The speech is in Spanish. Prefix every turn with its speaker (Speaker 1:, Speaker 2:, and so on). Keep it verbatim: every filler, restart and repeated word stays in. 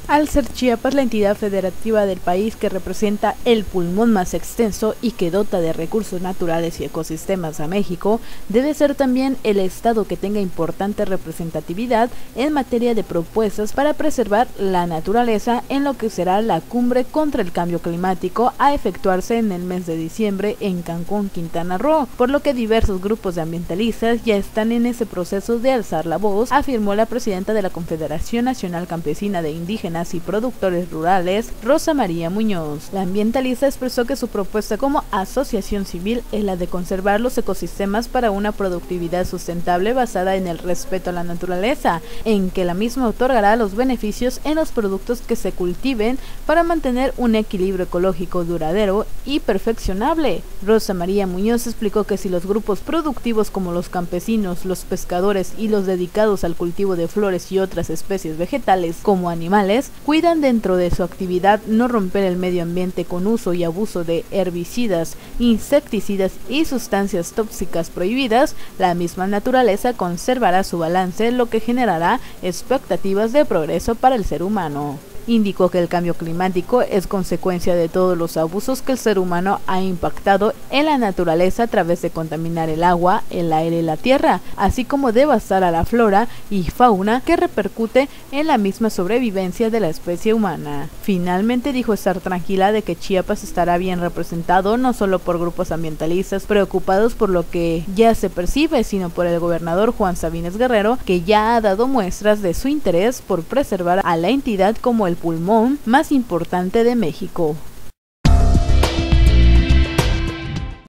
Speaker 1: Al ser Chiapas la entidad federativa del país que representa el pulmón más extenso y que dota de recursos naturales y ecosistemas a México, debe ser también el estado que tenga importante representatividad en materia de propuestas para preservar la naturaleza en lo que será la cumbre contra el cambio climático a efectuarse en el mes de diciembre en Cancún, Quintana Roo, por lo que diversos grupos de ambientalistas ya están en ese proceso de alzar la voz, afirmó la presidenta de la Confederación Nacional Campesina de Indígenas y Productores Rurales, Rosa María Muñoz. La ambientalista expresó que su propuesta como asociación civil es la de conservar los ecosistemas para una productividad sustentable basada en el respeto a la naturaleza, en que la misma otorgará los beneficios en los productos que se cultiven para mantener un equilibrio ecológico duradero y perfeccionable. Rosa María Muñoz explicó que si los grupos productivos como los campesinos, los pescadores y los dedicados al cultivo de flores y otras especies vegetales como animales cuidan dentro de su actividad no romper el medio ambiente con uso y abuso de herbicidas, insecticidas y sustancias tóxicas prohibidas, la misma naturaleza conservará su balance, lo que generará expectativas de progreso para el ser humano. Indicó que el cambio climático es consecuencia de todos los abusos que el ser humano ha impactado en la naturaleza a través de contaminar el agua, el aire y la tierra, así como devastar a la flora y fauna que repercute en la misma sobrevivencia de la especie humana. Finalmente dijo estar tranquila de que Chiapas estará bien representado no solo por grupos ambientalistas preocupados por lo que ya se percibe, sino por el gobernador Juan Sabines Guerrero, que ya ha dado muestras de su interés por preservar a la entidad como el pulmón más importante de México.